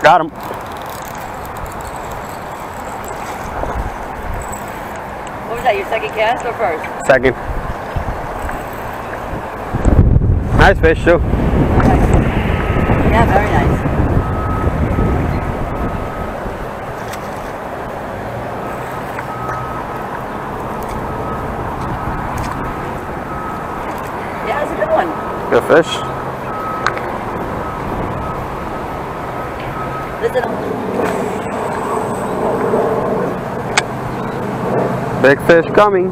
Got him. What was that, your second cast or first? Second. Nice fish too. Yeah, very nice. Yeah, it's a good one. Good fish. Listen. Big fish coming.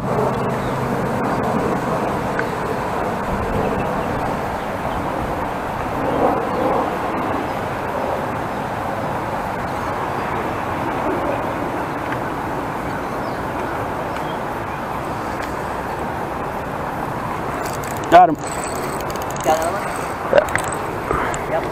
Got him. Got another one? Yeah. Yep.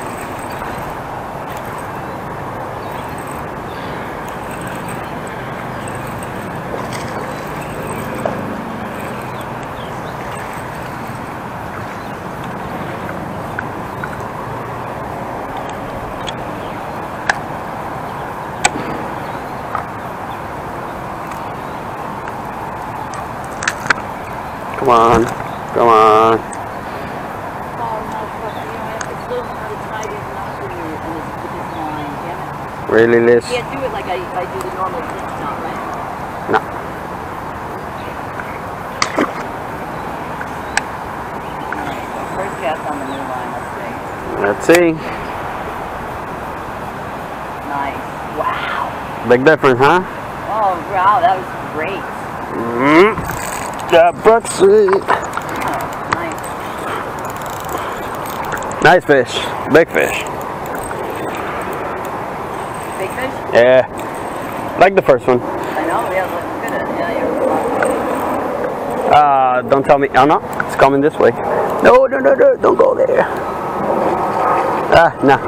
Come on. Come on. Really, Liz? You can't do it like I do the normal pitch knot, right? No. First cast on the new line, let's see. Let's see. Nice. Wow. Big difference, huh? Oh, wow, that was great. That butt's sweet. Oh, nice. Nice fish. Big fish. Big fish? Yeah. Like the first one. I know, yeah, look good at it. Yeah, you're Don't tell me. Oh no, it's coming this way. No, no, no, no, don't go there. No.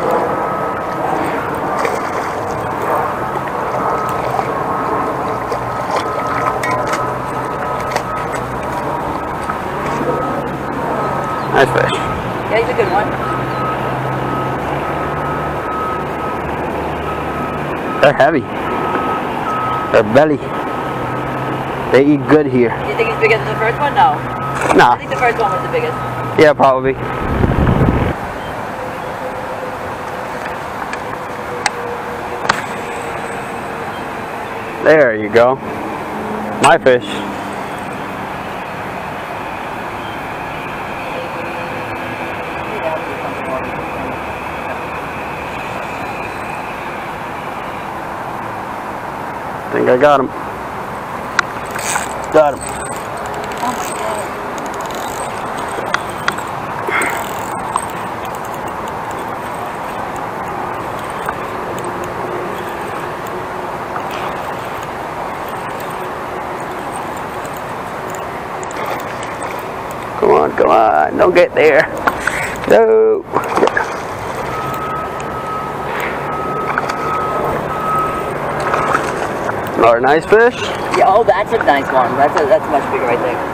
Nice fish. Yeah, he's a good one. They're heavy. They're belly. They eat good here. Do you think he's bigger than the first one? No. Nah. I think the first one was the biggest. Yeah, probably. There you go. My fish. I think I got him. Got him. Oh my God. Come on, come on. Don't get there. No. Another nice fish. Yeah, oh, that's a nice one. That's much bigger right there.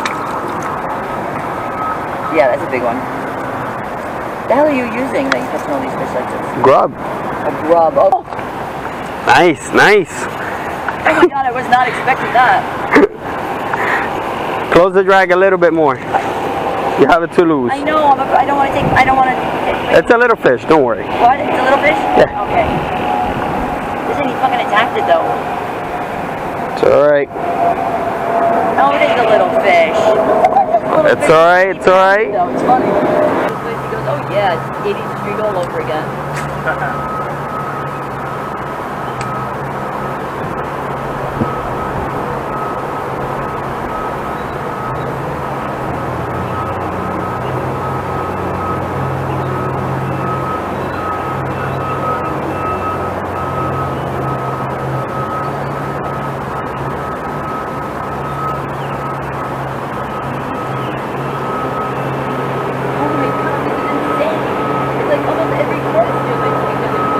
Yeah, that's a big one. The hell are you using that you catch all these fish like this? Grub. A grub. Oh. Nice, nice. Oh my God, I was not expecting that. Close the drag a little bit more. You have it too loose. I know. I don't want to take. It's a little fish. Don't worry. What? It's a little fish? Yeah. Okay. Listen, he fucking attacked it though. It's alright. Oh, it is a little fish. It's alright. It's alright. No, it's funny. He goes, oh yeah, it's 80th Street all over again. Oh my God, this is insane. It's like almost every course.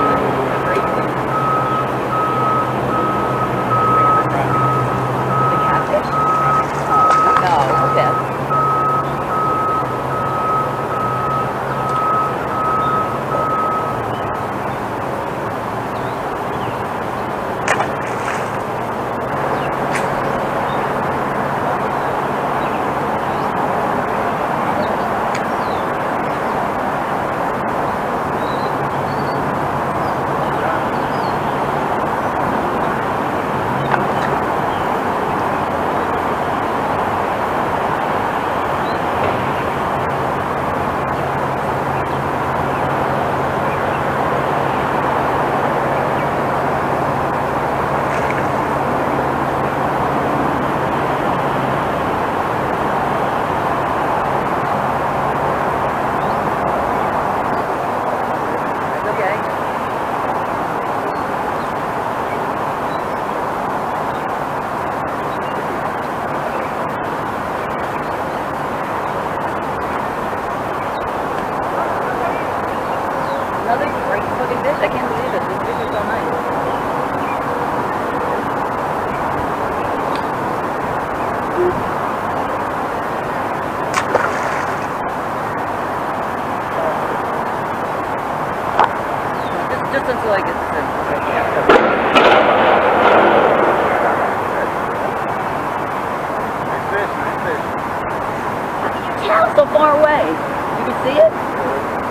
big fish? I can't believe it. This fish is so nice. Just until I get to the... Nice fish, nice fish. How can you tell so far away? You can see it?